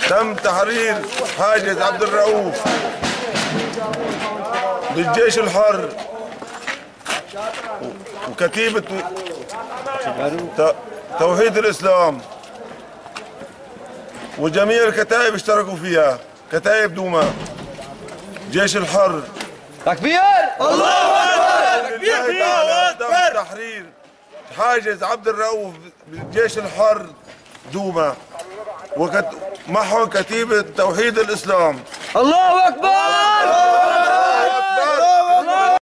تم تحرير حاجز عبد الرؤوف بالجيش الحر وكتيبة توحيد الإسلام، وجميع الكتائب اشتركوا فيها، كتائب دوما جيش الحر. تكبير! الله أكبر! تكبير! الله أكبر! تم تحرير حاجز عبد الرؤوف بالجيش الحر دوما ومعهم كتيبة توحيد الإسلام. الله أكبر!